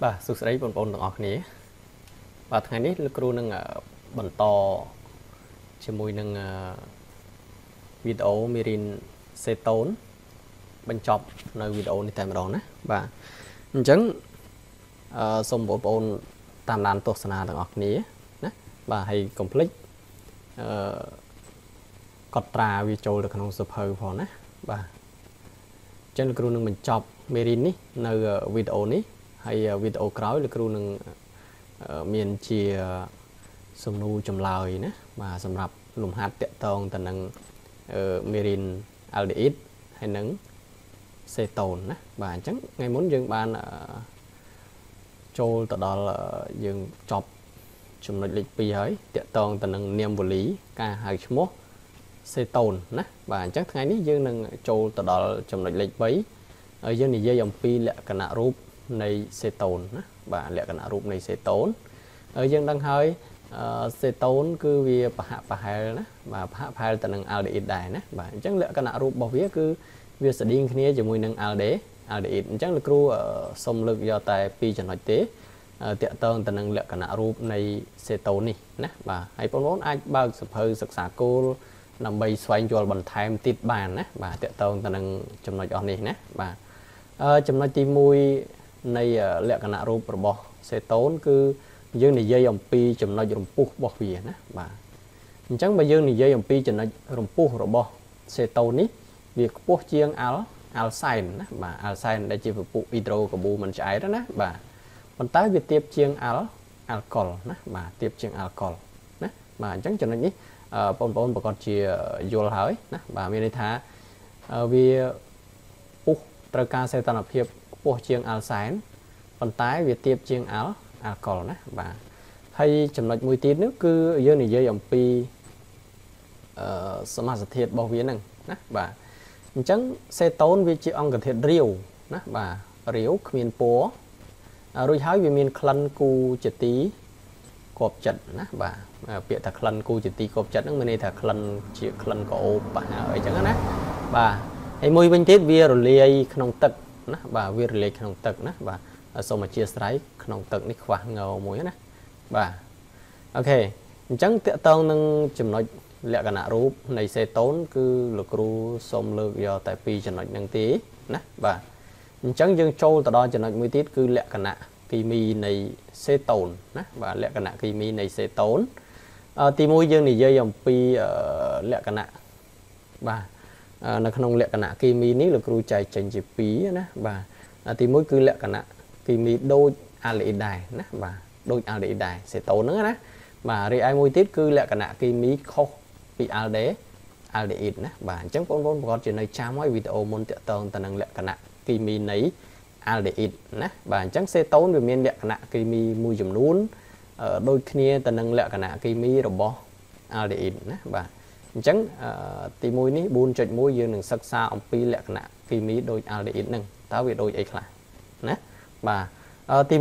បាទសួស្តីបងប្អូនទាំងអស់គ្នាបាទថ្ងៃនេះលោកគ្រូនឹងបន្តជាមួយនឹងវីដេអូមេរៀនសេតូនបញ្ចប់នៅវីដេអូនេះតែម្ដងណាបាទអញ្ចឹងសូមបងប្អូនតាមដានទស្សនាទាំងអស់គ្នាណាបាទហើយកុំភ្លេចកត់ត្រាវាចូលទៅក្នុងសៀវភៅផងណាបាទអញ្ចឹងលោកគ្រូនឹងបញ្ចប់មេរៀននេះនៅវីដេអូនេះហើយវីដេអូក្រោយលោកគ្រូនឹងមានជាសំណួរចម្លើយណាបាទសម្រាប់លំហាត់តាក់ទងទៅនឹងមេរៀន aldehyde ហើយនឹងសេតូនណាបាទអញ្ចឹងថ្ងៃមុនយើងបានចូលទៅដល់យើងចប់ចំណុចលេខ2ហើយតាក់ទងទៅនឹងនាមវលីការហៅឈ្មោះសេតូនណាបាទអញ្ចឹងថ្ងៃនេះយើងនឹងចូលទៅដល់ចំណុចលេខ3ហើយយើងនិយាយអំពីលក្ខណៈរូបនៃសេតូនណាបាទលក្ខណៈរូបនៃសេតូនហើយយើងដឹងហើយសេតូនគឺវាប្រហាក់ប្រហែលណាបាទប្រហាក់ប្រហែលទៅនឹង aldehyde ដែរណាបាទអញ្ចឹងលក្ខណៈរូបរបស់វាគឺវាស្តៀងគ្នាជាមួយនឹង aldehyde អញ្ចឹងលោកគ្រូសូមលើកយកតែ2ចំណុចទេតាក់ទងទៅនឹងលក្ខណៈរូបនៃសេតូននេះណាបាទហើយបងប្អូនអាចបើកសៀវភៅសិក្សាគោលដើម្បីស្វែងយល់បន្ថែមទៀតបានណាបាទតាក់ទងទៅនឹងចំណុចអស់នេះណាបាទចំណុចទី1នៃលក្ខណៈរូបរបស់សេតូនគឺយើងនិយាយអំពីចំណុចរំពុះរបស់វាណាបាទអញ្ចឹងបើយើងនិយាយអំពីចំណុចរំពុះរបស់សេតូននេះវាខ្ពស់ជាងអាល់សែនណាបាទអាល់សែនដែលជាពពុះអ៊ីដ្រូកាប៊ូមិនឆ្អែតណាបាទប៉ុន្តែវាទាបជាងអាល់កុលណាបាទទាបជាងអាល់កុលណាបាទអញ្ចឹងចំណុចនេះបងប្អូនប្រកាសជាយល់ហើយណាបាទមានន័យថាវាពុះត្រូវការសីតុណ្ហភាពខ្ពស់ជាងអាល់សែនប៉ុន្តែវាទាបជាងអាល់កុលណាបាទហើយចំណុចមួយទៀតនោះគឺយើងនិយាយអំពីសមាសធាតុរបស់វាហ្នឹងណាបាទអញ្ចឹងសេតូនវាជាអង្គធាតុរាវណាបាទរាវគ្មានពណ៌រួចហើយវាមានក្លិនគូជាទីគប់ចិត្តណាបាទពាក្យថាក្លិនគូជាទីគប់ចិត្តហ្នឹងមានន័យថាក្លិនជាក្លិនក្អូបបាទអីចឹងណាបាទហើយមួយវិញទៀតវារលាយក្នុងទឹកណាបាទវារលាយក្នុងទឹកណាបាទសូមអធិស្ឋានក្នុងទឹកនេះខ្វះងមួយណាបាទអូខេអញ្ចឹងតកតងនឹងចំណុចលក្ខណៈរូបនៃសេតូនគឺលោកគ្រូសូមលើកយកតែ2ចំណុចហ្នឹងទេណាបាទអញ្ចឹងយើងចូលទៅដល់ចំណុចមួយទៀតគឺលក្ខណៈគីមីនៃសេតូនណាបាទលក្ខណៈគីមីនៃសេតូនទី1យើងនិយាយអំពីលក្ខណៈបាទនៅក្នុងលក្ខណៈគីមីនេះលោកគ្រូចែកចេញជា2ណាបាទទី1គឺលក្ខណៈគីមីដូច aldehyde ដែរណាបាទដូច aldehyde ដែរសេតូនហ្នឹងណាបាទរីឯមួយទៀតគឺលក្ខណៈគីមីខុសពី aldehyde ណាបាទអញ្ចឹងបងប្អូនប្រកាសជានៅចាំឲ្យវីដេអូមុនតាក់ទងទៅនឹងលក្ខណៈគីមីនៃ aldehyde ណាបាទអញ្ចឹងសេតូនវាមានលក្ខណៈគីមីមួយចំនួនដូចគ្នាទៅនឹងលក្ខណៈគីមីរបស់ aldehyde ណាបាទអញ្ចឹងទី1នេះ 4.1 យើងនឹងសិក្សាអំពីលក្ខណៈគីមីដូច aldehyde ហ្នឹងតើវាដូចអីខ្លះណាបាទទី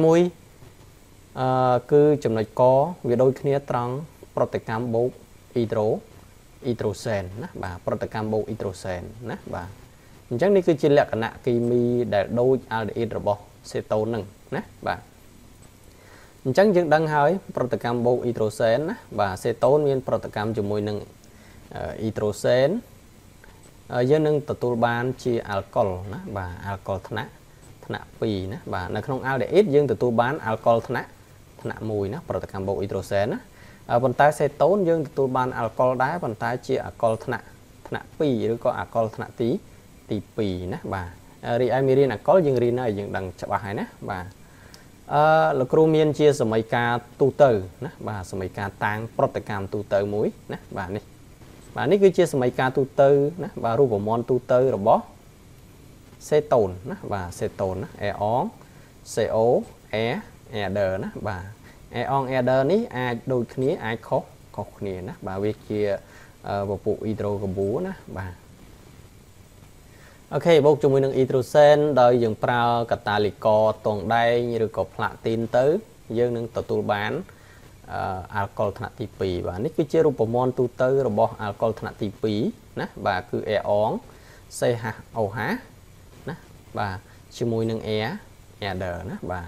1គឺចំណុចកវាដូចគ្នាត្រង់ប្រតិកម្មបូកអ៊ីដ្រូសែនណាបាទប្រតិកម្មបូកអ៊ីដ្រូសែនណាបាទអញ្ចឹងនេះគឺជាលក្ខណៈគីមីដែលដូច aldehyde របស់សេតូនហ្នឹងណាបាទអញ្ចឹងយើងដឹងហើយប្រតិកម្មបូកអ៊ីដ្រូសែនណាបាទសេតូនមានប្រតិកម្មជាមួយនឹងអ៊ីដ្រូសែនយើងនឹងទទួលបានជាអាល់កុលណាបាទអាល់កុលថ្នាក់2ណាបាទនៅក្នុង aldehyde យើងទទួលបានអាល់កុលថ្នាក់1ណាប្រតិកម្មបូកអ៊ីដ្រូសែនណាប៉ុន្តែសេតូនយើងទទួលបានអាល់កុលដែរប៉ុន្តែជាអាល់កុលថ្នាក់2ឬក៏អាល់កុលថ្នាក់ទី2ណាបាទរីឯមេរៀនអាល់កុលយើងរៀនហើយយើងដឹងច្បាស់ហើយណាបាទលោកគ្រូមានជាសមីការទូទៅណាបាទសមីការតាំងប្រតិកម្មទូទៅមួយណាបាទនេះគឺជាសមីការទូទៅណាបាទរូបមន្តទូទៅរបស់សេតូនណាបាទសេតូនណាអេអង CO អេដឺណាបាទអេអងអេដឺនេះអាចដូចគ្នាអាចខុសគ្នាណាបាទវាជាពពុះអ៊ីដ្រូកាប៊ូណាបាទអូខេបូកជាមួយនឹងអ៊ីដ្រូសែនដោយយើងប្រើកាតាលីករទងដែងឬក៏ផ្លាទីនទៅយើងនឹងទទួលបានអាល់កុលថ្នាក់ទី2បាទនេះគឺជារូបមន្តទូទៅរបស់អាល់កុលថ្នាក់ទី2ណាបាទគឺអេអង CHOH ណាបាទជាមួយនឹង air ដឺណាបាទ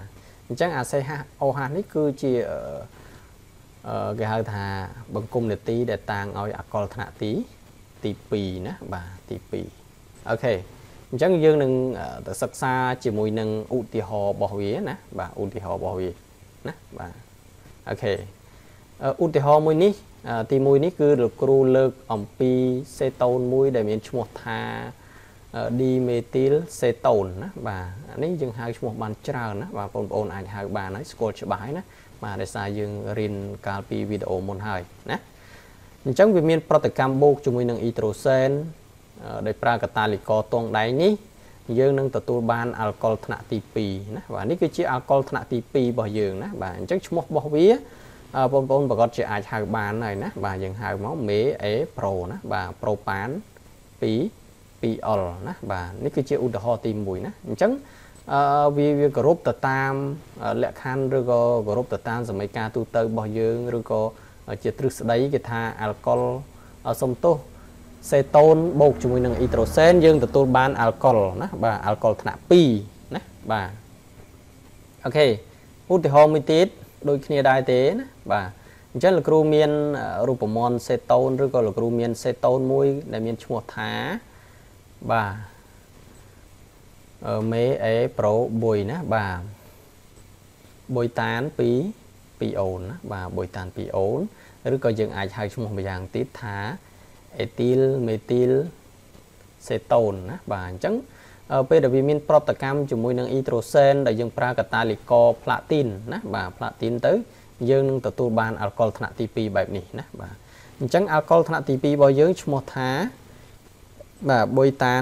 chẳng ACO2 នេះគឺជាគេហៅថាបង្គំនេតិដែលតាំងឲ្យអកលថ្នាក់ទី2ណាបាទទី2អូខេអញ្ចឹងយើងនឹងទៅសិក្សាជាមួយនឹងឧទាហរណ៍របស់វាណាបាទឧទាហរណ៍របស់វាណាបាទអូខេឧទាហរណ៍មួយនេះទី1នេះគឺលោកគ្រូលើកអំពីសេតូនមួយដែលមានឈ្មោះថា dimethyl cetone ណាបាទអានេះយើងហៅឈ្មោះបានច្រើនណាបាទបងប្អូនអាចហៅបានហើយស្គាល់ច្បាស់ហើយណាបាទដោយសារយើងរៀនកាលពីវីដេអូមុនហើយណាអញ្ចឹងវាមានប្រតិកម្មបូកជាមួយនឹងអ៊ីដ្រូសែនដោយប្រើកាតាលីករទងដៃនេះយើងនឹងទទួលបានអាល់កុលថ្នាក់ទី2ណាបាទនេះគឺជាអាល់កុលថ្នាក់ទី2របស់យើងណាបាទអញ្ចឹងឈ្មោះរបស់វាបងប្អូនប្រកាសជាអាចហៅបានហើយណាបាទយើងហៅមកមេអេប្រូណាបាទប្រូប៉ាន2អុលណាបាទនេះគឺជាឧទាហរណ៍ទី1ណាអញ្ចឹងវាគោរពទៅតាមលក្ខខណ្ឌឬក៏គោរពទៅតាមសមីការទូទៅរបស់យើងឬក៏ជាទ្រឹស្ដីគេថាអាល់កុលសុំទោសសេតូនបូកជាមួយនឹងអ៊ីដ្រូសែនយើងទទួលបានអាល់កុលណាបាទអាល់កុលថ្នាក់2ណាបាទអូខេឧទាហរណ៍មួយទៀតដូចគ្នាដែរទេណាបាទអញ្ចឹងលោកគ្រូមានរូបមន្តសេតូនឬក៏លោកគ្រូមានសេតូនមួយដែលមានឈ្មោះថាបាទមេអេប្រូបុយណាបាទបុយតាន2អូនណាបាទបុយតាន2អូនឬក៏យើងអាចហៅឈ្មោះម្យ៉ាងទៀតថាអេទីលមេទីលសេតូនណាបាទអញ្ចឹងពេលដែលវាមានប្រតិកម្មជាមួយនឹងអ៊ីដ្រូសែនដែលយើងប្រើកាតាលីករផ្លាទីនណាបាទផ្លាទីនទៅយើងនឹងទទួលបានអាល់កុលថ្នាក់ទី2បែបនេះណាបាទអញ្ចឹងអាល់កុលថ្នាក់ទី2របស់យើងឈ្មោះថាបាទបុយតាន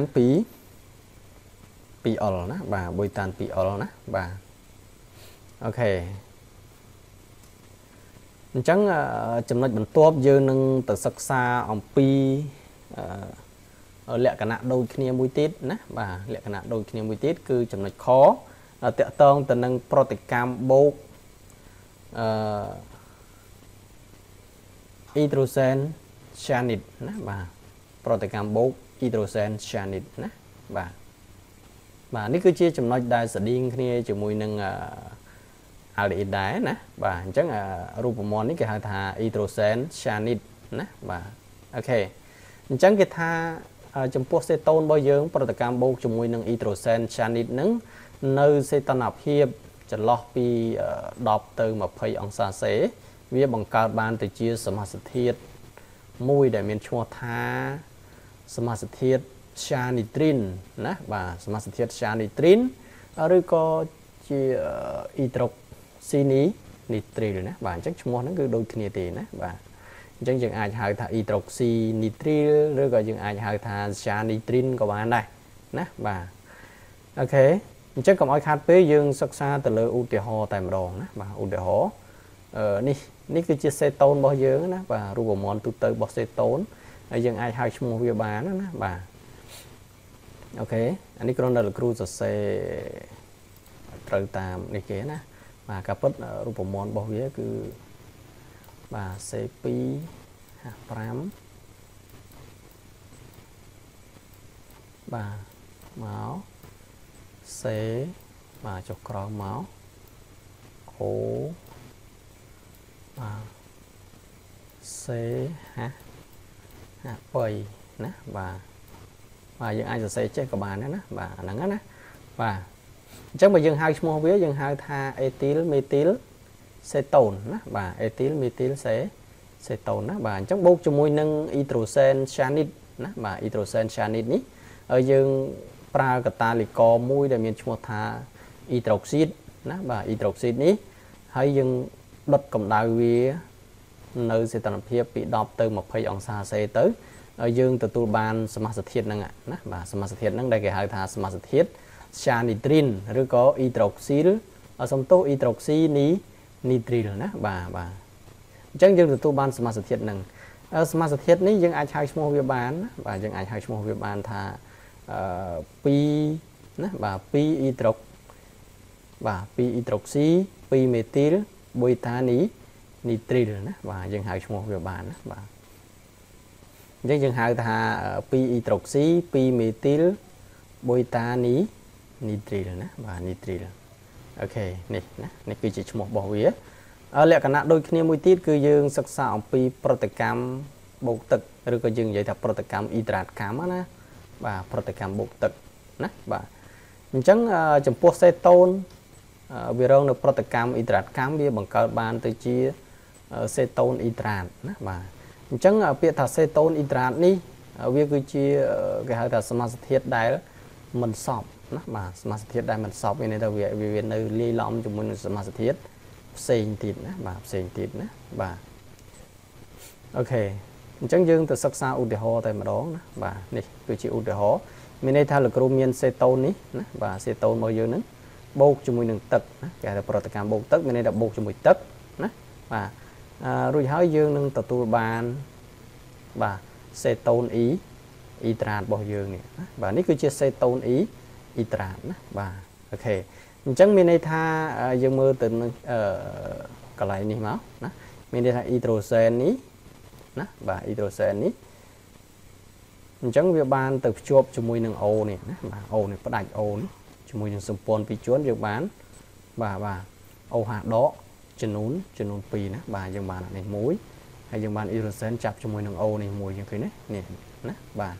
2អុលណាបាទបុយតាន2អុលណាបាទអូខេអញ្ចឹងចំណុចបន្ទាប់យើងនឹងទៅសិក្សាអំពីលក្ខណៈដូចគ្នាមួយទៀតណាបាទលក្ខណៈដូចគ្នាមួយទៀតគឺចំណុចខតកតងទៅនឹងប្រតិកម្មបូកអ៊ីដ្រូសែនឆានីតណាបាទប្រតិកម្មបូកអ៊ីដ្រូសែនឆានីតណាបាទបាទនេះគឺជាចំណុចដែលស្តៀងគ្នាជាមួយនឹងអាល់ដេហីតដែរណាបាទអញ្ចឹងរូបមន្តនេះគេហៅថាអ៊ីដ្រូសែនឆានីតណាបាទអូខេអញ្ចឹងគេថាចំពោះសេតូនរបស់យើងប្រតិកម្មបូកជាមួយនឹងអ៊ីដ្រូសែនឆានីតហ្នឹងនៅសេតនភាពចន្លោះពី10ទៅ20អង្សាសេវាបង្កើតបានទៅជាសមាសធាតុមួយដែលមានឈ្មោះថាសមាសធាតុឆានីត្រីនណាបាទសមាសធាតុឆានីត្រីនឬក៏ជាអ៊ីដ្រូស៊ីនីត្រីលណាបាទអញ្ចឹងឈ្មោះហ្នឹងគឺដូចគ្នាទេណាបាទអញ្ចឹងយើងអាចហៅថាអ៊ីដ្រូស៊ីនីត្រីលឬក៏យើងអាចហៅថាឆានីត្រីនក៏បានដែរណាបាទអូខេអញ្ចឹងកុំឲ្យខាតពេលយើងសិក្សាទៅលើឧទាហរណ៍តែម្ដងណាបាទឧទាហរណ៍នេះគឺជាសេតូនរបស់យើងណាបាទរូបមន្តទូទៅរបស់សេតូនហើយយើងអាចហៅឈ្មោះវាបានណាបាទអូខេអានេះគ្រាន់តែលោកគ្រូសរសេរត្រូវតាមនេះគេណាបាទការពិតរូបមន្តរបស់វាគឺបាទ C2 H5 បាទមក C បាទចុះក្រោមមក O បាទ C H 3ណាបាទបាទយើងអាចសរសេរចេះក៏បានដែរណាបាទអាហ្នឹងណាបាទអញ្ចឹងបើយើងហៅឈ្មោះវាយើងហៅថាអេទីលមេទីលសេតូនណាបាទអេទីលមេទីលសេតូនណាបាទអញ្ចឹងបូកជាមួយនឹងអ៊ីដ្រូសែនឆានីតណាបាទអ៊ីដ្រូសែនឆានីតនេះហើយយើងប្រើកាតាលីករមួយដែលមានឈ្មោះថាអ៊ីដ្រូស៊ីតណាបាទអ៊ីដ្រូស៊ីតនេះហើយយើងដុតកម្ដៅវានៅសេតនភាពពី10ទៅ20អង្សាសេទៅហើយយើងទទួលបានសមាសធាតុហ្នឹងណាបាទសមាសធាតុហ្នឹងដែលគេហៅថាសមាសធាតុឆានីត្រីនឬក៏អ៊ីដ្រូស៊ីលសំទោសអ៊ីដ្រូស៊ីនីត្រីលណាបាទអញ្ចឹងយើងទទួលបានសមាសធាតុហ្នឹងសមាសធាតុនេះយើងអាចហៅឈ្មោះវាបានណាបាទយើងអាចហៅឈ្មោះវាបានថា2ណាបាទ2អ៊ីដ្រូបាទ2អ៊ីដ្រូស៊ី2មេទីលបុយតានីត្រីលណាបាទយើងហៅឈ្មោះវាបានណាបាទអញ្ចឹងយើងហៅថា2អ៊ីដ្រូស៊ី2មេទីលបុយតានីត្រីលណាបាទនីត្រីលអូខេនេះណានេះគឺជាឈ្មោះរបស់វាលក្ខណៈដូចគ្នាមួយទៀតគឺយើងសិក្សាអំពីប្រតិកម្មបូកទឹកឬក៏យើងនិយាយថាប្រតិកម្មអ៊ីដ្រាតកម្មណាបាទប្រតិកម្មបូកទឹកណាបាទអញ្ចឹងចំពោះសេតូនវារងនៅប្រតិកម្មអ៊ីដ្រាតកម្មវាបង្កើតបានទៅជាសេតូនអ៊ីដ្រាតណាបាទអញ្ចឹងពាក្យថាសេតូនអ៊ីដ្រាតនេះវាគឺជាគេហៅថាសមាសធាតុដែលមិនសពណាបាទសមាសធាតុដែលមិនសពមានន័យថាវានៅលាយឡំជាមួយនឹងសមាសធាតុផ្សេងទៀតណាបាទផ្សេងទៀតណាបាទអូខេអញ្ចឹងយើងទៅសិក្សាឧទាហរណ៍តែម្ដងណាបាទនេះគឺជាឧទាហរណ៍មានន័យថាលោកគ្រូមានសេតូននេះណាបាទសេតូនរបស់យើងហ្នឹងបូកជាមួយនឹងទឹកណាគេហៅថាប្រតិកម្មបូកទឹកមានន័យថាបូកជាមួយទឹកណាបាទរួចហើយយើងនឹងទទួលបានបាទសេតូនអ៊ីដ្រាតរបស់យើងនេះណាបាទនេះគឺជាសេតូនអ៊ីដ្រាតណាបាទអូខេអញ្ចឹងមានន័យថាយើងមើលទៅនឹងកន្លែងនេះមកណាមានន័យថាអ៊ីដ្រូសែននេះណាបាទអ៊ីដ្រូសែននេះអញ្ចឹងវាបានទៅភ្ជាប់ជាមួយនឹងអូនេះណាបាទអូនេះផ្ដាច់អូនេះជាមួយនឹងសម្ព័ន្ធពីរជាន់យើងបានបាទអូហាដកចំនួន2ណាបាទយើងបានអានេះមួយហើយយើងបានអ៊ីដ្រូសែនចាប់ជាមួយនឹងអូនេះមួយយើងឃើញនេះណាបាទ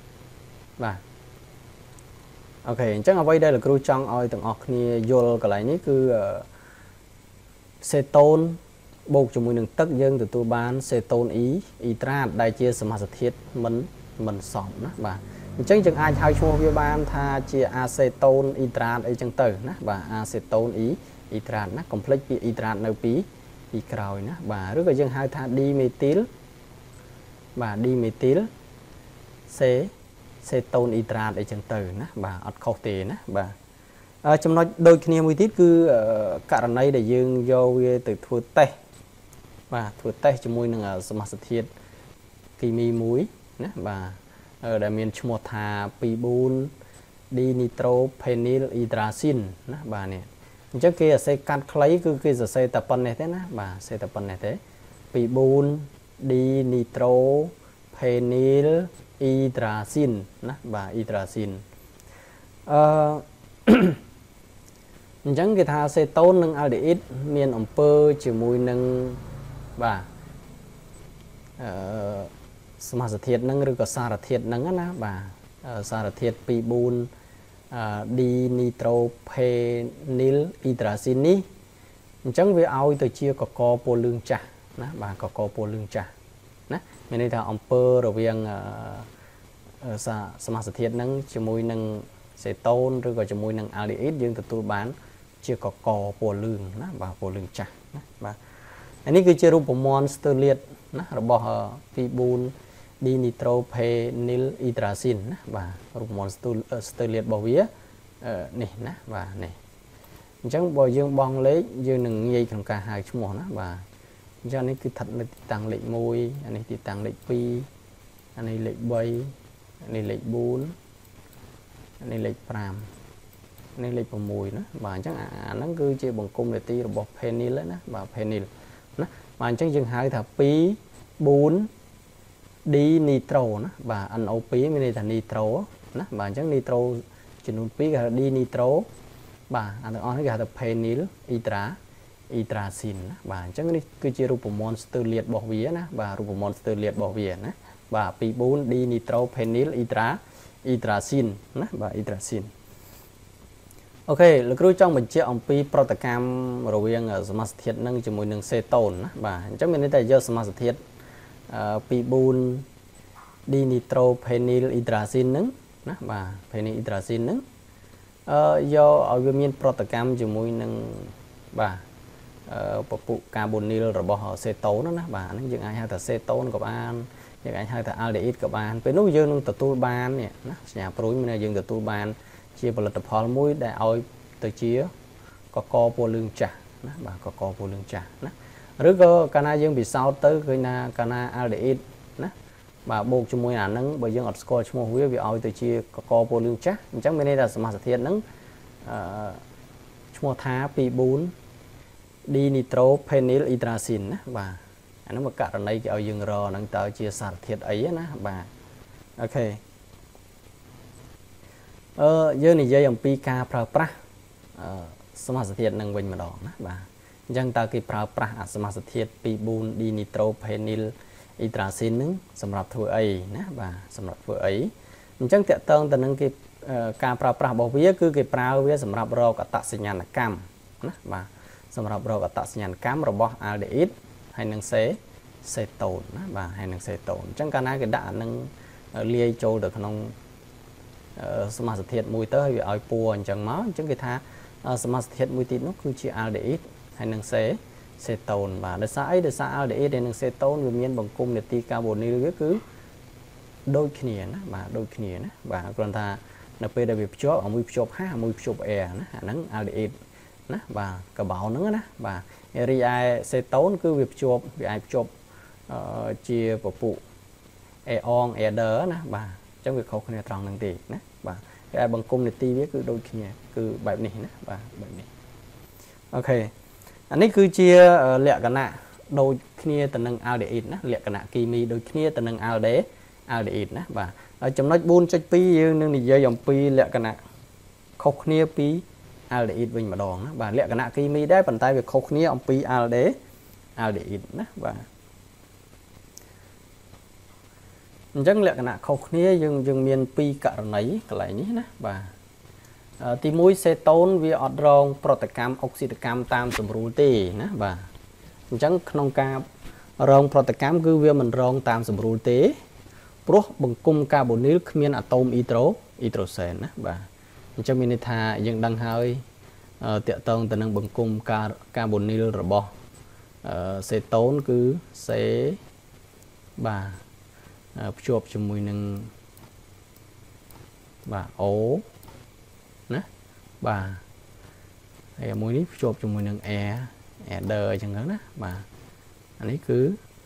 អូខេអញ្ចឹងអ្វីដែលលោកគ្រូចង់ឲ្យទាំងអស់គ្នាយល់កន្លែងនេះគឺសេតូនបូកជាមួយនឹងទឹកយើងទទួលបានសេតូនអ៊ីដ្រាតដែលជាសមាសធាតុមិនសមណាបាទអញ្ចឹងយើងអាចហៅឈ្មោះវាបានថាជាអាសេតូនអ៊ីដ្រាតអីចឹងទៅណាបាទអាសេតូនអ៊ីដ្រាតណាកុំភ្លេចពីអ៊ីដ្រាតនៅពីក្រោយណាបាទឬក៏យើងហៅថាឌីមេទីលបាទឌីមេទីលសេតូនអ៊ីដ្រាតអីចឹងទៅណាបាទអត់ខុសទេណាបាទចំណុចដូចគ្នាមួយទៀតគឺករណីដែលយើងយកវាទៅធ្វើតេស្តបាទធ្វើតេស្តជាមួយនឹងសមាសធាតុគីមីមួយណាបាទដែលមានឈ្មោះថា2,4 ឌីនីត្រូផេនីលអ៊ីដ្រាស៊ីនណាបាទនេះអញ្ចឹងគេសរសេរកាត់ខ្លីគឺគេសរសេរតែប៉ុណ្ណេះទេណាបាទសរសេរតែប៉ុណ្ណេះទេ2,4 ឌីនីត្រូផេនីលអ៊ីដ្រាស៊ីនណាបាទអ៊ីដ្រាស៊ីនអញ្ចឹងគេថាសេតូននិងអាល់ដេអ៊ីតមានអំពើជាមួយនឹងបាទសមាសធាតុហ្នឹងឬក៏សារធាតុហ្នឹងណាបាទសារធាតុ2,4 ឌីនីត្រូផេនីលអ៊ីដ្រាស៊ីននេះអញ្ចឹងវាឲ្យទៅជាកកពណ៌លឿងចាស់ណាបាទកកពណ៌លឿងចាស់ណាមានន័យថាអំពើរវាងសមាសធាតុហ្នឹងជាមួយនឹងសេតូនឬក៏ជាមួយនឹងអាល់ដេអ៊ីតយើងទទួលបានជាកកពណ៌លឿងណាបាទពណ៌លឿងចាស់ណាបាទនេះគឺជារូបមន្តស្ទើរលាតណារបស់2,4 ឌីនីត្រូផេនីលអ៊ីដ្រាស៊ីនណាបាទរូបមន្តស្ទើរលាតរបស់វានេះណាបាទនេះអញ្ចឹងបើយើងបង់លេខយើងនឹងងាយក្នុងការហៅឈ្មោះណាបាទអញ្ចឹងនេះគឺស្ថិតនៅទីតាំងលេខ1អានេះទីតាំងលេខ2អានេះលេខ3អានេះលេខ4អានេះលេខ5នេះលេខ6ណាបាទអញ្ចឹងអាហ្នឹងគឺជាបង្គំនីតិរបស់ Penil ណាបាទ Penil ណាបាទអញ្ចឹងយើងហៅថា2,4 D nitro ណាបាទ NO2 មានន័យថា nitro ណាបាទអញ្ចឹង nitro ចំនួន2គេហៅ D nitro បាទអាទាំងអស់នេះគេហៅថា Penil Hydrazine ណាបាទអញ្ចឹងនេះគឺជារូបមន្តស្ទើរលាតរបស់វាណាបាទរូបមន្តស្ទើរលាតរបស់វាណាបាទ2,4 D nitro Penil Hydrazine ណាបាទ Hydrazineអូខេលោកគ្រូចង់បញ្ជាក់អំពីប្រតិកម្មរវាងសមាសធាតុនឹងជាមួយនឹងសេតូនណាបាទអញ្ចឹងមានន័យថាយកសមាសធាតុ2,4 ឌីនីត្រូផេនីលអ៊ីដ្រាស៊ីនហ្នឹងណាបាទផេនីលអ៊ីដ្រាស៊ីនហ្នឹងយកឲ្យវាមានប្រតិកម្មជាមួយនឹងបាទពពុះកាបូនីលរបស់សេតូនណាបាទហ្នឹងយើងអាចហៅថាសេតូនក៏បានយើងអាចហៅថាអាល់ដេអ៊ីតក៏បានពេលនោះយើងនឹងទទួលបាននេះណាសញ្ញាព្រួយមានយើងទទួលបានជាផលិតផលមួយដែលឲ្យទៅជាកកពណ៌លឿងចាស់ណាបាទកកពណ៌លឿងចាស់ណាឬក៏កាលណាយើងពិសោធន៍ទៅឃើញថាកាលណាអាល់ដេអ៊ីតណាបាទបូកជាមួយអាហ្នឹងបើយើងអត់ស្គាល់ឈ្មោះវាឲ្យទៅជាកកពណ៌លឿងចាស់អញ្ចឹងមានន័យថាសមាសធាតុហ្នឹងឈ្មោះថា2,4 ឌីនីត្រូផេនីលអ៊ីដ្រាស៊ីនណាបាទអាហ្នឹងមកករណីគេឲ្យយើងរហ្នឹងតើជាសារធាតុអីណាបាទអូខេយើងនិយាយអំពីការប្រើប្រាស់សមាសធាតុនឹងវិញម្ដងណាបាទអញ្ចឹងតើគេប្រើប្រាស់អាសមាសធាតុពី4 ឌីនីត្រូផេនីលអ៊ីត្រាស៊ីននឹងសម្រាប់ធ្វើអីណាបាទសម្រាប់ធ្វើអីអញ្ចឹងតកតងទៅនឹងគេការប្រើប្រាស់របស់វាគឺគេប្រើវាសម្រាប់រកអត្តសញ្ញាណកម្មណាបាទសម្រាប់រកអត្តសញ្ញាណកម្មរបស់អាល់ដេអ៊ីតហើយនឹងសេតូនណាបាទហើយនឹងសេតូនអញ្ចឹងកាលណាគេដាក់អានឹងលាយចូលទៅក្នុងសមាសធាតុមួយទៅហើយវាឲ្យពួរអញ្ចឹងមកអញ្ចឹងគេថាសមាសធាតុមួយទៀតនោះគឺជាអាល់ដេអ៊ីតហើយនឹងសេតូនបាទដោយសារអីដោយសារអាល់ដេអ៊ីតហើយនឹងសេតូនវាមានបង្គំនាទីកាបូនីលវាគឺដូចគ្នាណាបាទដូចគ្នាណាបាទគ្រាន់ថានៅពេលដែលវាភ្ជាប់មួយភ្ជាប់ហាមួយភ្ជាប់អែណាអាហ្នឹងអាល់ដេអ៊ីតណាបាទកបោហ្នឹងណាបាទរីឯសេតូនគឺវាភ្ជាប់វាអាចភ្ជាប់ជាពពុះអេអងអេដឺណាបាទអញ្ចឹងវាខុសគ្នាត្រង់ហ្នឹងទេណាបាទហើយបង្គំនីតិវាគឺដូចគ្នាគឺបែបនេះណាបាទបែបនេះអូខេអានេះគឺជាលក្ខណៈដូចគ្នាទៅនឹងអាល់ដេអ៊ីតណាលក្ខណៈគីមីដូចគ្នាទៅនឹងអាល់ដេអ៊ីតណាបាទហើយចំណុច 4.2 យើងនឹងនិយាយអំពីលក្ខណៈខុសគ្នាពីអាល់ដេអ៊ីតវិញម្ដងណាបាទលក្ខណៈគីមីដែរប៉ុន្តែវាខុសគ្នាអំពីអាល់ដេអ៊ីតណាបាទអញ្ចឹងលក្ខណៈខុសគ្នាយើងមាន2ករណីកន្លែងនេះណាបាទទី1សេតូនវាអត់រងប្រតិកម្មអុកស៊ីតកម្មតាមសម្រួលទេណាបាទអញ្ចឹងក្នុងការរងប្រតិកម្មគឺវាមិនរងតាមសម្រួលទេព្រោះបង្គំកាបូនីលគ្មានអាតូមអ៊ីត្រូសែនណាបាទអញ្ចឹងមានន័យថាយើងដឹងហើយតកតងទៅនឹងបង្គំកាបូនីលរបស់សេតូនគឺសេបាទភ្ជាប់ជាមួយនឹងបាទអូណាបាទហើយមួយនេះភ្ជាប់ជាមួយនឹង air adder អញ្ចឹងណាបាទអានេះគឺ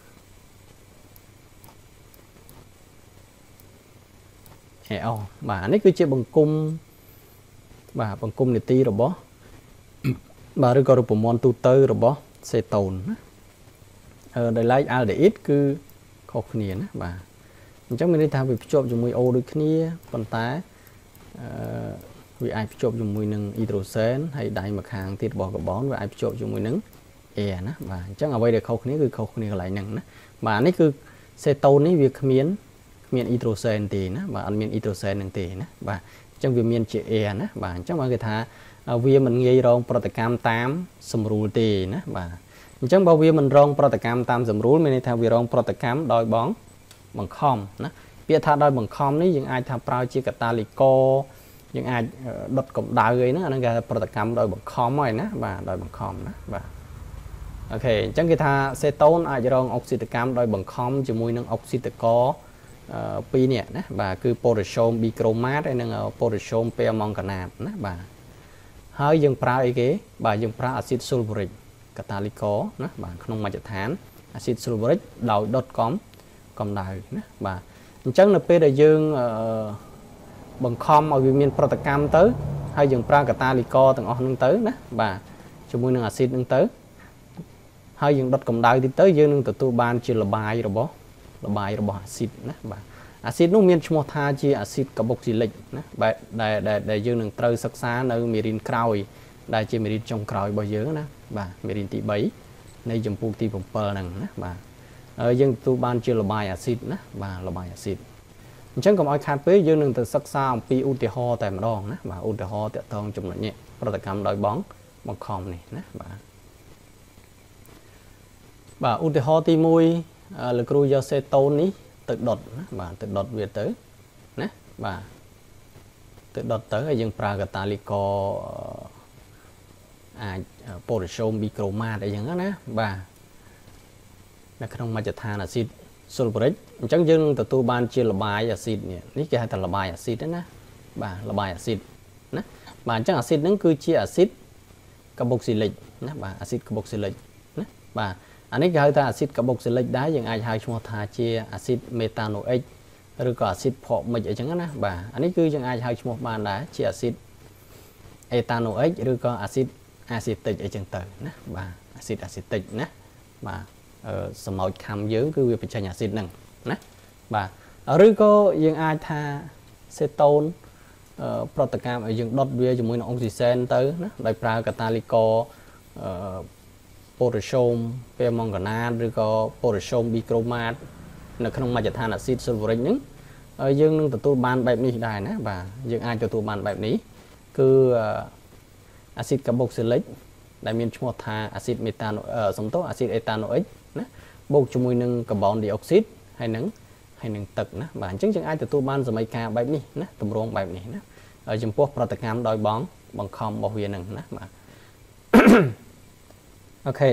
អូបាទអានេះគឺជាបង្គំបាទបង្គំនីតិរបស់បាទឬក៏រូបមន្តទូទៅរបស់សេតូនណាដោយឡែកអាល់ដេអ៊ីតគឺខុសគ្នាណាបាទអញ្ចឹងមានន័យថាវាភ្ជាប់ជាមួយអូដូចគ្នាប៉ុន្តែវាអាចភ្ជាប់ជាមួយនឹងអ៊ីដ្រូសែនហើយដៃម្ខាងទៀតរបស់កាបូនវាអាចភ្ជាប់ជាមួយនឹងអែណាបាទអញ្ចឹងអ្វីដែលខុសគ្នាគឺខុសគ្នាកន្លែងហ្នឹងណាបាទនេះគឺសេតូននេះវាគ្មានអ៊ីដ្រូសែនទេណាបាទអត់មានអ៊ីដ្រូសែននឹងទេណាបាទអញ្ចឹងវាមានជាអែណាបាទអញ្ចឹងបានគេថាវាមិនងាយរងប្រតិកម្មតាមសម្រួលទេណាបាទអញ្ចឹងបើវាមិនរងប្រតិកម្មតាមសម្រួលមានន័យថាវារងប្រតិកម្មដោយបង្ខំណាពាក្យថាដោយបង្ខំនេះយើងអាចថាប្រើជាកាតាលីករយើងអាចដុតកម្ដៅអីហ្នឹងអាហ្នឹងគេថាប្រតិកម្មដោយបង្ខំហើយណាបាទដោយបង្ខំណាបាទអូខេអញ្ចឹងគេថាសេតូនអាចរងអុកស៊ីតកម្មដោយបង្ខំជាមួយនឹងអុកស៊ីតករ2នេះណាបាទគឺប៉ូរ៉ាសូមប៊ីក្រូម៉ាតហើយនិងប៉ូរ៉ាសូមពេអាម៉ង់កាណាតណាបាទហើយយើងប្រើអីគេបាទយើងប្រើអាស៊ីតស៊ុលហ្វូរិកកាតាលីករណាបាទក្នុងមជ្ឈដ្ឋានអាស៊ីតស៊ុលហ្វូរិកដោយដុតកម្ដៅណាបាទអញ្ចឹងនៅពេលដែលយើងបង្ខំឲ្យវាមានប្រតិកម្មទៅហើយយើងប្រើកាតាលីករទាំងអស់ហ្នឹងទៅណាបាទជាមួយនឹងអាស៊ីតហ្នឹងទៅហើយយើងដុតកម្ដៅទៀតទៅយើងនឹងទទួលបានជាលបាយរបស់អាស៊ីតណាបាទអាស៊ីតនោះមានឈ្មោះថាជាអាស៊ីតកាបុកស៊ីលិកណាបែបដែលយើងនឹងត្រូវសិក្សានៅមេរៀនក្រោយដែលជាមេរៀនចុងក្រោយរបស់យើងណាបាទមេរៀនទី3នៃចម្ពោះទី7ហ្នឹងណាបាទយើងទទួលបានជាលបាយអាស៊ីតណាបាទលបាយអាស៊ីតអញ្ចឹងកុំឲ្យខាតពេកយើងនឹងទៅសិក្សាអំពីឧទាហរណ៍តែម្ដងណាបាទឧទាហរណ៍តកតងចំណុចនេះប្រតិកម្មដោយបង្ខំនេះណាបាទឧទាហរណ៍ទី1លោកគ្រូយកសេតូននេះទៅដុតណាបាទទៅដុតវាទៅណាបាទទៅដុតទៅហើយយើងប្រើកាតាលីករអាចប៉ូរ៉ាសូមប៊ីក្រូម៉ាតអីចឹងណាបាទនៅក្នុងមជ្ឈដ្ឋានអាស៊ីតស៊ុលហ្វូរិកអញ្ចឹងយើងនឹងទទួលបានជាលបាយអាស៊ីតនេះគេហៅថាលបាយអាស៊ីតណាបាទលបាយអាស៊ីតណាបាទអញ្ចឹងអាស៊ីតហ្នឹងគឺជាអាស៊ីតកាបុកស៊ីលិកណាបាទអាស៊ីតកាបុកស៊ីលិកណាបាទអានេះគេហៅថាអាស៊ីតកាបុកស៊ីលិកដែរយើងអាចហៅឈ្មោះថាជាអាស៊ីតមេតាណូអិកឬក៏អាស៊ីតផកមិចអីចឹងណាបាទអានេះគឺយើងអាចហៅឈ្មោះបានដែរជាអាស៊ីតអេតាណូអិកឬក៏អាស៊ីតអាស៊ីតិកអីចឹងទៅណាបាទអាស៊ីតអាស៊ីតិកណាបាទសម្ោចខំយើងគឺវាបញ្ចេញអាស៊ីតហ្នឹងណាបាទឬក៏យើងអាចថាសេតូនប្រតិកម្មឲ្យយើងដុតវាជាមួយនឹងអុកស៊ីសែនទៅណាដោយប្រើកាតាលីករប៉ូរ៉ាសូមពេលម៉ង់កាណាតឬក៏ប៉ូរ៉ាសូមប៊ីក្រូម៉ាតនៅក្នុងមជ្ឈដ្ឋានអាស៊ីតស៊ុលហ្វូរិកហ្នឹងយើងនឹងទទួលបានបែបនេះដែរណាបាទយើងអាចទទួលបានបែបនេះគឺអាស៊ីតកាបូកស៊ីលិកដែលមានឈ្មោះថាអាស៊ីតមេតាណូសំទោសអាស៊ីតអេតាណូអិកណាបូកជាមួយនឹងកាបូនឌីអុកស៊ីតហើយនឹងទឹកណាបាទអញ្ចឹងយើងអាចទទួលបានសមីការបែបនេះណាទម្រង់បែបនេះណាចំពោះប្រតិកម្មដោយបង្ខំរបស់វានឹងណាបាទអូខេ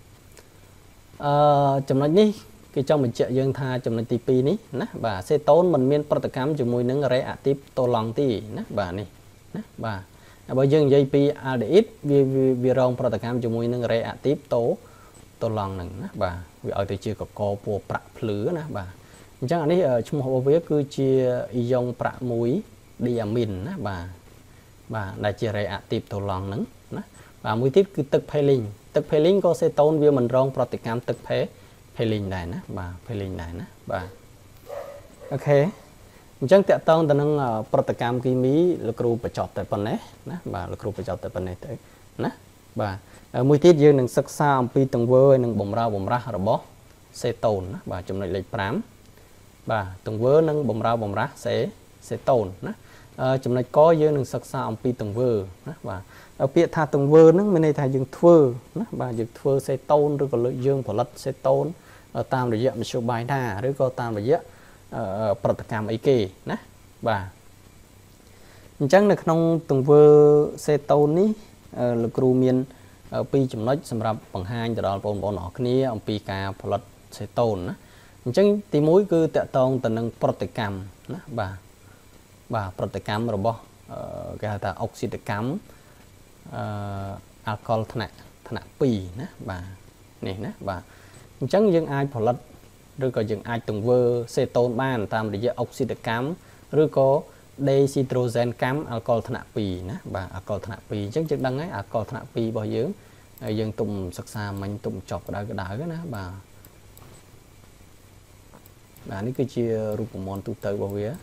ចំណុចនេះគេចង់បញ្ជាក់យើងថាចំណុចទី2នេះណាបាទសេតូនមិនមានប្រតិកម្មជាមួយនឹងរ៉េអាទីបតូឡង់ទេណាបាទនេះណាបាទបើយើងនិយាយពីអាល់ដេអ៊ីតវារងប្រតិកម្មជាមួយនឹងរ៉េអាទីបតូឡង់ហ្នឹងណាបាទវាឲ្យទៅជាកកពណ៌ប្រាក់ភ្លឺណាបាទអញ្ចឹងអានេះឈ្មោះរបស់វាគឺជាអ៊ីយ៉ុងប្រាក់មួយឌីអាមីនណាបាទដែលជារ៉េអាទីបតូឡង់ហ្នឹងណាបាទមួយទៀតគឺទឹកផេលីងក៏សេតូនវាមិនរងប្រតិកម្មទឹកផេលីងដែរណាបាទផេលីងដែរណាបាទអូខេអញ្ចឹងតកតងទៅនឹងប្រតិកម្មគីមីលោកគ្រូបញ្ចប់តែប៉ុណ្ណេះណាបាទលោកគ្រូបញ្ចប់តែប៉ុណ្ណេះទៅណាបាទមួយទៀតយើងនឹងសិក្សាអំពីទង្វើនិងបម្រើបម្រាស់របស់សេតូនណាបាទចំណុចលេខ5បាទទង្វើនិងបម្រើបម្រាស់សេតូនណាចំណុចកយើងនឹងសិក្សាអំពីទង្វើណាបាទពាក្យថាទង្វើហ្នឹងមានន័យថាយើងធ្វើណាបាទយើងធ្វើសេតូនឬក៏យើងផលិតសេតូនតាមរយៈមធ្យោបាយណាឬក៏តាមរយៈប្រតិកម្មអីគេណាបាទអញ្ចឹងនៅក្នុងទង្វើសេតូននេះលោកគ្រូមាន2ចំណុចសម្រាប់បង្ហាញទៅដល់បងប្អូនអរគ្នាអំពីការផលិតសេតូនណាអញ្ចឹងទី1គឺតកតងទៅនឹងប្រតិកម្មណាបាទប្រតិកម្មរបស់គេហៅថាអុកស៊ីតកម្មអាល់កុលថ្នាក់2ណាបាទនេះណាបាទអញ្ចឹងយើងអាចផលិតឬក៏យើងអាចទង្វើសេតូនបានតាមរយៈអុកស៊ីតកម្មឬក៏ដេស៊ីត្រូសែនកម្មអាល់កុលថ្នាក់2ណាបាទអាល់កុលថ្នាក់2អញ្ចឹងយើងដឹងហើយអាល់កុលថ្នាក់2របស់យើងទុំសិក្សាមិញទុំចប់ក្តៅណាបាទនេះគឺជារូបមន្តទូទៅរបស់វា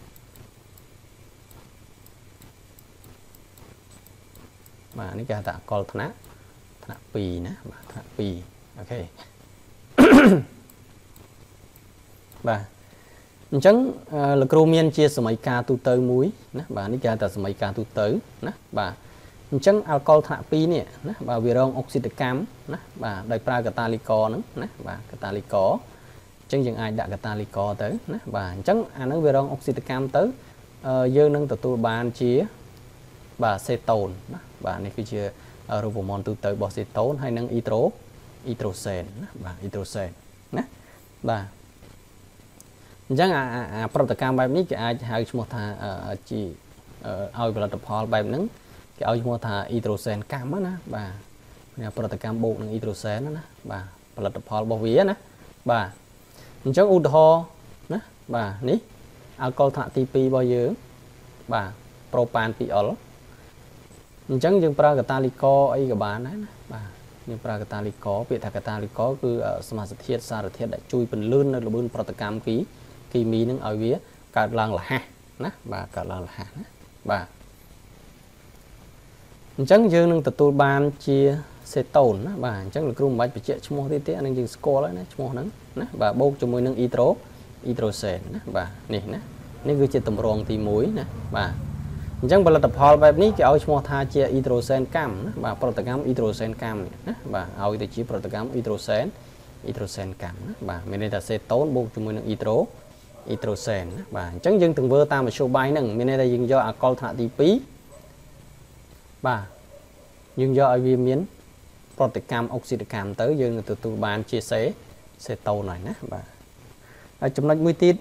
បាទនេះគេហៅថាអាល់កុលថ្នាក់2ណាបាទថ្នាក់2អូខេបាទអញ្ចឹងលោកគ្រូមានជាសម័យការទូទៅមួយណាបាទនេះគេហៅថាសម័យការទូទៅណាបាទអញ្ចឹងអាល់កុលថ្នាក់2នេះណាបាទវារងអុកស៊ីតកម្មណាបាទដោយប្រើកាតាលីករហ្នឹងណាបាទកាតាលីករអញ្ចឹងយើងអាចដាក់កាតាលីករទៅណាបាទអញ្ចឹងអាហ្នឹងវារងអុកស៊ីតកម្មទៅយើងនឹងទទួលបានជាបាទសេតូនណាបាទនេះគឺជារូបមន្តទូទៅរបស់សេតូនហើយនឹងអ៊ីត្រូសែនណាបាទអ៊ីត្រូសែនណាបាទអញ្ចឹងអាប្រតិកម្មបែបនេះគេអាចហៅឈ្មោះថាជាឲ្យផលិតផលបែបហ្នឹងគេឲ្យឈ្មោះថាអ៊ីត្រូសែនកម្មណាបាទប្រតិកម្មបូកនឹងអ៊ីត្រូសែនណាបាទផលិតផលរបស់វាណាបាទអញ្ចឹងឧទាហរណ៍ណាបាទនេះអាល់កុលថ្នាក់ទី2របស់យើងបាទប្រូប៉ាន 2អុលអញ្ចឹងយើងប្រើកាតាលីករអីក៏បានដែរណាបាទយើងប្រើកាតាលីករពាក្យថាកាតាលីករគឺសមាសធាតុសារធាតុដែលជួយពន្លឿននៅល្បឿនប្រតិកម្មគីមីនឹងឲ្យវាកើតឡើងរហ័សណាបាទកើតឡើងរហ័សណាបាទអញ្ចឹងយើងនឹងទទួលបានជាសេតូនណាបាទអញ្ចឹងលោកគ្រូមិនបាច់បញ្ជាក់ឈ្មោះទេអានឹងយើងស្គាល់ហើយណាឈ្មោះហ្នឹងណាបាទបូកជាមួយនឹងអ៊ីត្រូសែនណាបាទនេះណានេះគឺជាទម្រង់ទី1ណាបាទអញ្ចឹងផលិតផលបែបនេះគេឲ្យឈ្មោះថាជាអ៊ីត្រូសែនកម្មណាបាទប្រតិកម្មអ៊ីត្រូសែនកម្មណាបាទឲ្យទៅជាប្រតិកម្មអ៊ីត្រូសែនកម្មណាបាទមានន័យថាសេតូនបូកជាមួយនឹងអ៊ីត្រូសែនណាបាទអញ្ចឹងយើងទង្វើតាមមធ្យោបាយហ្នឹងមានន័យថាយើងយកអាល់កុលថ្នាក់ទី2បាទយើងយកឲ្យវាមានប្រតិកម្មអុកស៊ីតកម្មទៅយើងនឹងទទួលបានជាសេតូនហើយណាបាទហើយចំណុចមួយទៀត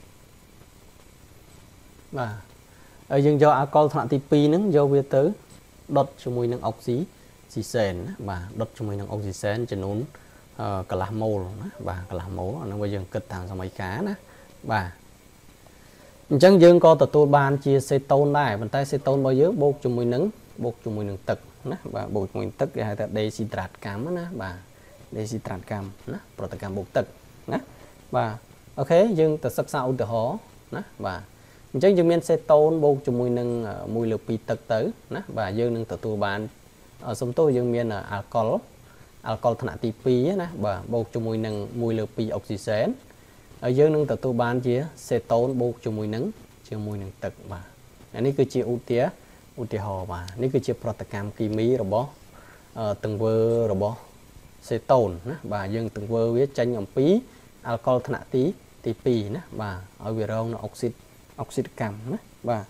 បាទហើយយើងយកអាល់កុលថ្នាក់ទី2ហ្នឹងយកវាទៅដុតជាមួយនឹងអុកស៊ីសែនណាបាទដុតជាមួយនឹងអុកស៊ីសែនចំនួនកន្លះម៉ូលណាបាទកន្លះម៉ូលអាហ្នឹងវាយើងគិតតាមសម័យកាលណាបាទអញ្ចឹងយើងក៏ទទួលបានជាសេតូនដែរប៉ុន្តែសេតូនរបស់យើងបូកជាមួយនឹងទឹកណាបាទបូកជាមួយនឹងទឹកគេហៅថាដេស៊ីត្រាតកម្មណាបាទដេស៊ីត្រាតកម្មណាប្រតិកម្មបូកទឹកណាបាទអូខេយើងទៅសិក្សាឧទាហរណ៍ណាបាទ chẳng chúng miền cetone bột cho mùi nâng mùi lửa pi tật tới nè và dương nâng tụ bán ở sông tôi dương miền là alcohol thằng tí pi nè và bột cho mùi lửa pi oxygen ở dương nâng tụ bán chia cetone bột cho mùi nâng tật mà này cứ chia ưu tía hồ mà này cứ chia protocam kimi rồi bó từng vơ rồi bó cetone nè và dương từng vơ viết tranh ông pí alcohol thằng tí pi nè và ở việt nam nó oxit cam nè và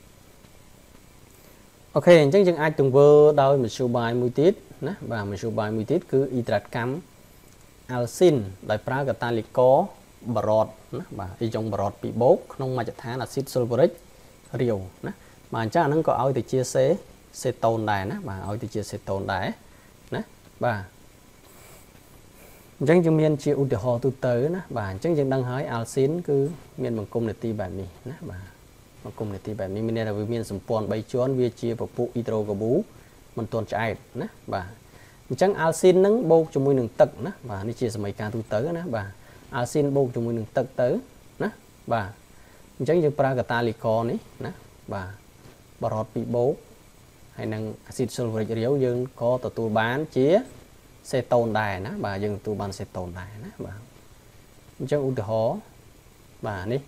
ok chắc chừng ai từng vơ đôi một số bài mùi tiết nè và một số bài mùi tiết cứ hydrat cam alsin đại pra cái ta có bọt nè và đi trong bọt bị bốc không mà chặt thán là acid sulfuric riêu nè mà chắc nó có ao thì chia sẻ cetone này nè và ao thì chia cetone này nè và chẳng chừng miền chịu để họ tu tới nè và chẳng chừng đang hỏi alsin cứ miền bằng cung để ti bài mì nè và bằng cung để ti bài mì miền là vì miền sầm pòn bay chón vi chia và phụ hydro của bú mình tuần chạy nè và chẳng alsin nắng bô cho mùi nương tật nè và đi chia sẻ mấy ca tu tới nè và alsin bô cho mùi nương tật tới nè và chẳng chừng pragatalicol này nè và bọt bị bố hay năng acid sulfuric riếu dương có tụ bán chia cetone đài nè bà dừng tụ ban cetone đài nè bà chắc u từ hó bà ní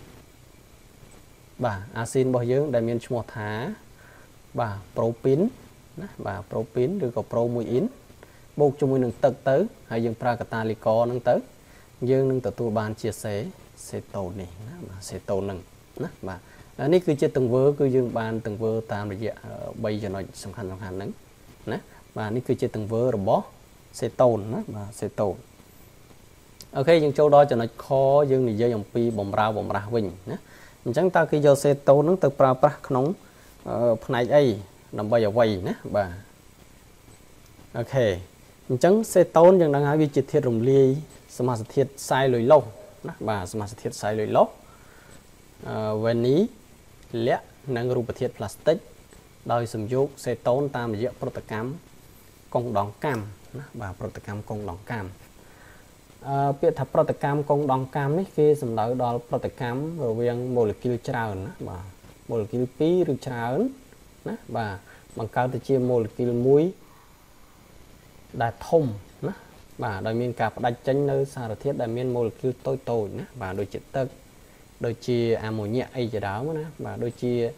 bà acid bao dương đại miền một thá bà propin nè bà propin rồi có promuin bột cho mùi nâng tật tới hay dương pragatalicol nâng tới dương nâng tụ ban chia sẻ cetone này nè bà cetone nâng nè bà này cứ chơi từng vơ cứ dương ban từng vơ tam là bây giờ nói song hành nâng nè và này cứ chơi từng vơ rồi bó cetone đó và cetone ok nhưng châu đó cho nó khó dương thì dây dòng pi bồng ra vinh nhé chẳng ta khi do cetone nó từ pra nóng này ấy nằm bây giờ quay nhé và ok chẳng cetone chẳng đang nói vì thiết rồng ly mà thiết sai lưỡi lâu và mà thiết sai lưỡi lâu về ní lẽ năng rùa thiết plastic đôi sử dụng cetone tam diện protocam công đòn cam và protocam công đòn cam việc thập protocam công đòn cam này khi dùng đỡ đo protocam rồi viên molecule trào và molecule pi được trào và bằng cao từ chia molecule muối đại thông và đại miền cặp đại tranh nơi xa thiết đại miền molecule tôi và đôi chất tơ đôi chia ammonia ấy gì đó và đôi chia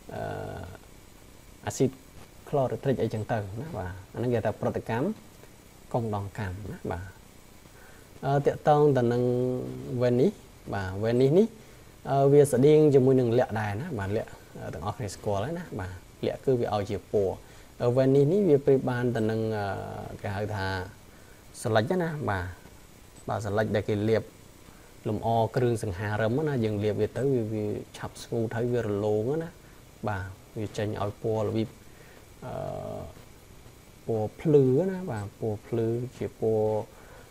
acid chlorhydric ấy chẳng tầng và nó gọi là protocam công đòn cam và tiện tông tần năng veni và veni ní việc sẽ điên cho môi nâng lẹ đài nó và lẹ tầng oxygen đấy và lẹ cứ việc ao chiều bùa ở veni ní việc ban tần năng cái hơi thà salad nhá và salad đây cái liệp lùm o cái rừng sừng hà rấm á dừng liệp về tới vì chập ngu thấy việc lố á và vì tranh ao bùa là vì bùa plư á và bùa plư chỉ bùa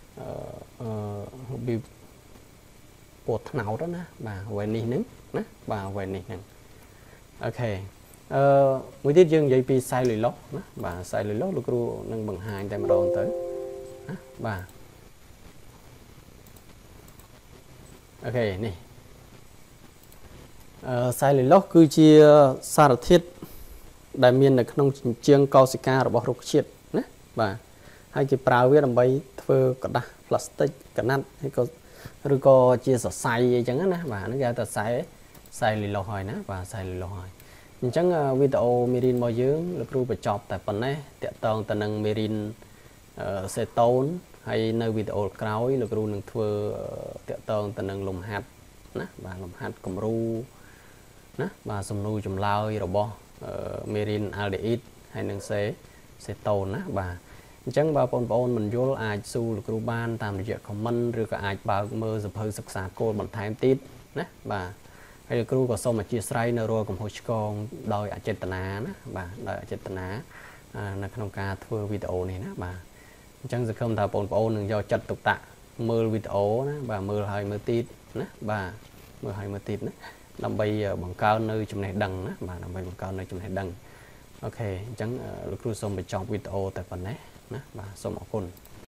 bị bùa thảo đó nè và về nỉ nứng nè và về nỉ nứng ok mới tiết dương dây pi sai lười lót và sai lười lót lúc nâng bằng hai đem đòn tới và ok nè sai lười lót cứ chia sa thiết đại miền là không chiêng Corsicaរបស់រុក្ខជាតិណាបាទហើយគេប្រើវាដើម្បីធ្វើกระดาษ plastic កណាត់ហើយក៏ឬក៏ជាសរសៃអីចឹងណាបាទហ្នឹងគេហៅថាខ្សែលីឡូហើយណាបាទខ្សែលីឡូហើយអញ្ចឹងវីដេអូមេរៀនរបស់យើងលោកគ្រូបញ្ចប់តែប៉ុណ្ណេះតាក់ទងទៅនឹងមេរៀនសេតូនហើយនៅវីដេអូក្រោយលោកគ្រូនឹងធ្វើតាក់ទងទៅនឹងលំហាត់ណាបាទលំហាត់គំរូណាបាទសំណួរចម្លើយរបស់មេរៀន aldehyde ហើយនឹងសេតូនណាបាទអញ្ចឹងបើបងប្អូនមិនយល់អាចសួរលោកគ្រូបានតាមរយៈ comment ឬក៏អាចបើកមើលសភៅសិក្សាគោលបន្ថែមទៀតណាបាទហើយលោកគ្រូក៏សូមអធិស្ឋាននៅរាល់កំហុសឆ្គងដោយអចេតនាណាបាទដោយអចេតនានៅក្នុងការធ្វើវីដេអូនេះណាបាទអញ្ចឹងសង្ឃឹមថាបងប្អូននឹងយកចិត្តទុកដាក់មើលវីដេអូណាបាទមើលហើយមើលទៀតណាបាទមើលហើយមើលទៀតណាដើម្បីបង្កើននៅចំណេះដឹងណាបាទដើម្បីបង្កើននៅចំណេះដឹងអូខេអញ្ចឹងលោកគ្រូសូមបញ្ចប់វីដេអូតែប៉ុណ្ណេះណាបាទសូមអរគុណ